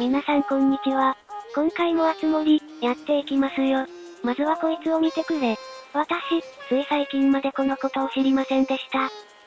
皆さんこんにちは。今回もあつ森、やっていきますよ。まずはこいつを見てくれ。私、つい最近までこのことを知りませんでした。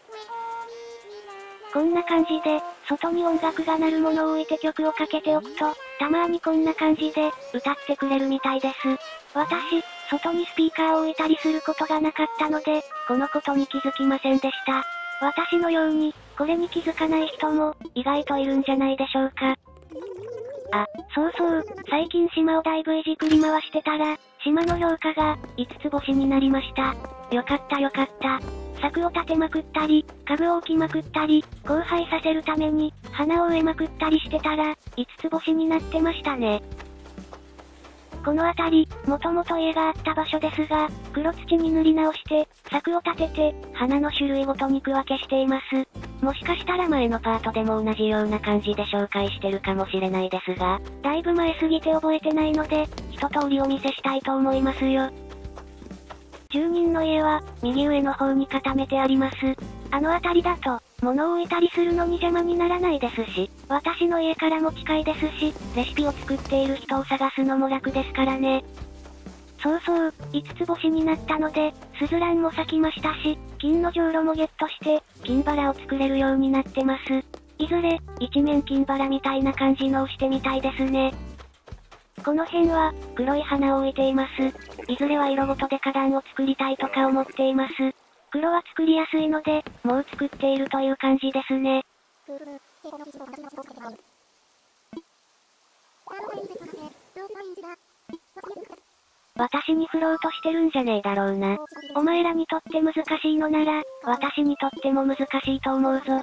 こんな感じで、外に音楽が鳴るものを置いて曲をかけておくと、たまーにこんな感じで、歌ってくれるみたいです。私、外にスピーカーを置いたりすることがなかったので、このことに気づきませんでした。私のように、これに気づかない人も、意外といるんじゃないでしょうか。あ、そうそう、最近島をだいぶいじくり回してたら、島の評価が、5つ星になりました。よかったよかった。柵を立てまくったり、株を置きまくったり、交配させるために、花を植えまくったりしてたら、5つ星になってましたね。この辺り、もともと家があった場所ですが、黒土に塗り直して、柵を立てて、花の種類ごとに区分けしています。もしかしたら前のパートでも同じような感じで紹介してるかもしれないですが、だいぶ前すぎて覚えてないので、一通りお見せしたいと思いますよ。住人の家は、右上の方に固めてあります。あの辺りだと、物を置いたりするのに邪魔にならないですし、私の家からも近いですし、レシピを作っている人を探すのも楽ですからね。そうそう、5つ星になったので、スズランも咲きましたし、金のじょうろもゲットして、金バラを作れるようになってます。いずれ、一面金バラみたいな感じのをしてみたいですね。この辺は、黒い花を置いています。いずれは色ごとで花壇を作りたいとか思っています。黒は作りやすいので、もう作っているという感じですね。私に振ろうとしてるんじゃねえだろうな。お前らにとって難しいのなら、私にとっても難しいと思うぞ。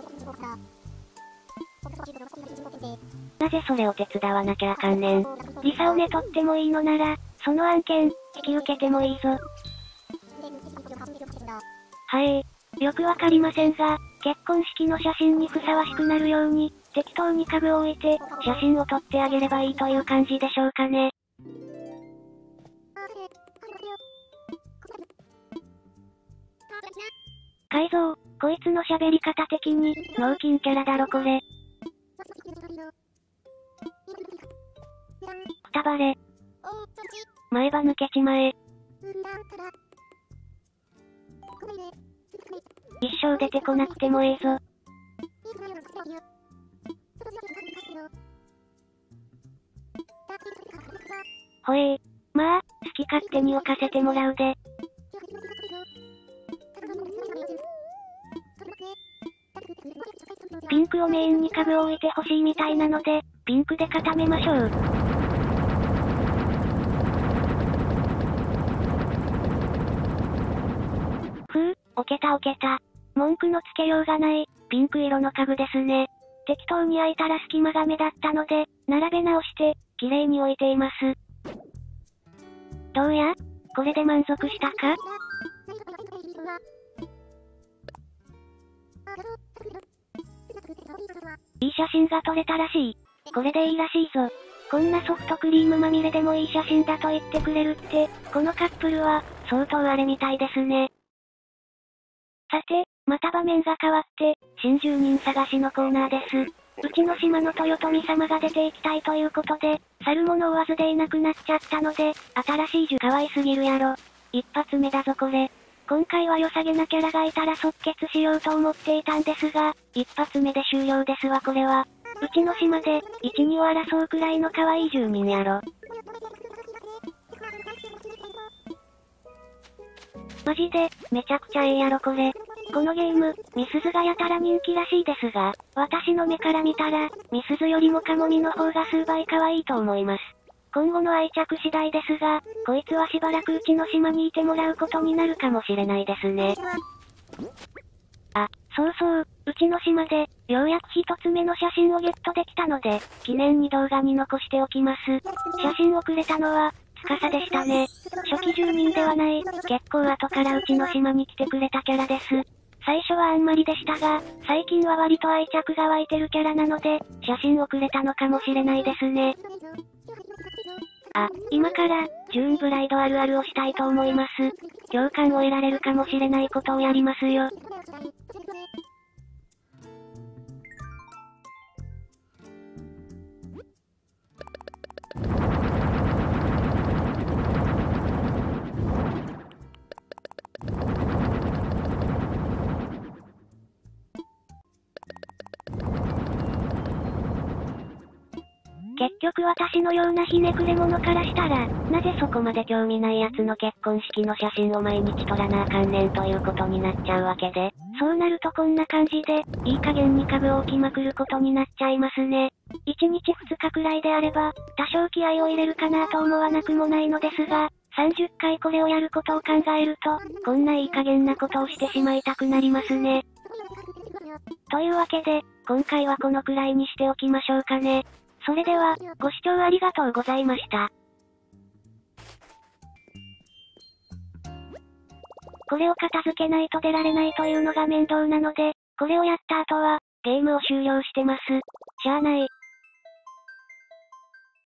なぜそれを手伝わなきゃあかんねん。リサをね取ってもいいのなら、その案件、引き受けてもいいぞ。よくわかりませんが、結婚式の写真にふさわしくなるように、適当に家具を置いて、写真を撮ってあげればいいという感じでしょうかね。改造、こいつの喋り方的に、脳筋キャラだろこれ。くたばれ。前歯抜けちまえ。一生出てこなくてもええぞ。ほえー。まあ、好き勝手に置かせてもらうで。ピンクをメインに家具を置いてほしいみたいなので、ピンクで固めましょう。置けた置けた。文句のつけようがない、ピンク色の家具ですね。適当に開いたら隙間が目だったので、並べ直して、綺麗に置いています。どうや？これで満足したか？いい写真が撮れたらしい。これでいいらしいぞ。こんなソフトクリームまみれでもいい写真だと言ってくれるって、このカップルは、相当あれみたいですね。さて、また場面が変わって、新住人探しのコーナーです。うちの島の豊臣様が出ていきたいということで、去る者追わずでいなくなっちゃったので、新しい樹可愛すぎるやろ。一発目だぞこれ。今回は良さげなキャラがいたら即決しようと思っていたんですが、一発目で終了ですわこれは。うちの島で、1、2を争うくらいの可愛い住民やろ。マジで、めちゃくちゃええやろこれ。このゲーム、ミスズがやたら人気らしいですが、私の目から見たら、ミスズよりもカモミの方が数倍可愛いと思います。今後の愛着次第ですが、こいつはしばらくうちの島にいてもらうことになるかもしれないですね。あ、そうそう、うちの島で、ようやく一つ目の写真をゲットできたので、記念に動画に残しておきます。写真をくれたのは、司でしたね。初期住人ではない、結構後からうちの島に来てくれたキャラです。最初はあんまりでしたが、最近は割と愛着が湧いてるキャラなので、写真をくれたのかもしれないですね。あ、今から、ジューンブライドあるあるをしたいと思います。共感を得られるかもしれないことをやりますよ。 結局私のようなひねくれ者からしたら、なぜそこまで興味ない奴の結婚式の写真を毎日撮らなあかんねんということになっちゃうわけで、そうなるとこんな感じで、いい加減に株を置きまくることになっちゃいますね。1日2日くらいであれば、多少気合を入れるかなと思わなくもないのですが、30回これをやることを考えると、こんないい加減なことをしてしまいたくなりますね。というわけで、今回はこのくらいにしておきましょうかね。それでは、ご視聴ありがとうございました。これを片付けないと出られないというのが面倒なので、これをやった後は、ゲームを終了してます。しゃあない。